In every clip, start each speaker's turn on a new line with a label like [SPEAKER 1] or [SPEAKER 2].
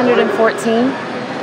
[SPEAKER 1] 214.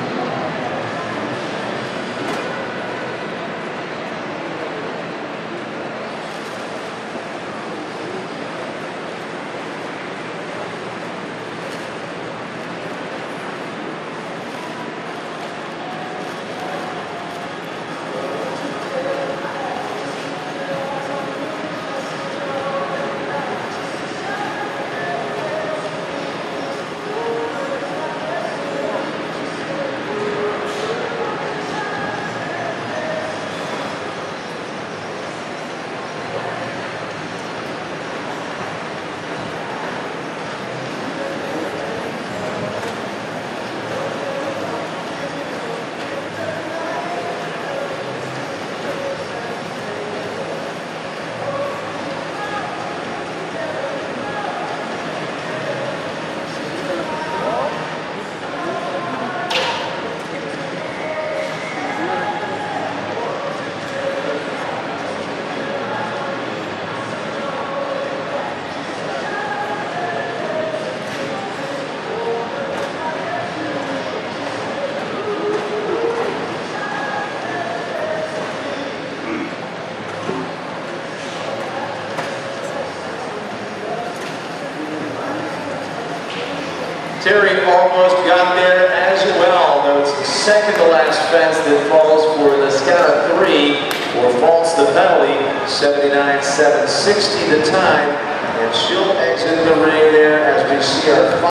[SPEAKER 2] Terry almost got there as well, though it's the second to last fence that falls for LASCANA 3 or faults the penalty. 79.760 the time, and she'll exit the ring there as we see our